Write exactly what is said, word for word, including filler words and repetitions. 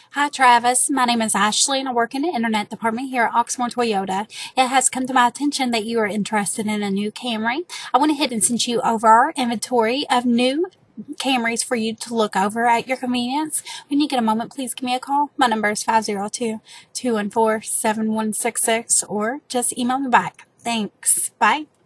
Hi Travis, my name is Ashley and I work in the internet department here at Oxmoor Toyota. It has come to my attention that you are interested in a new Camry. I went ahead and sent you over our inventory of new Camrys for you to look over at your convenience. When you get a moment, please give me a call. My number is five zero two, two one four, seven one six six or just email me back. Thanks. Bye.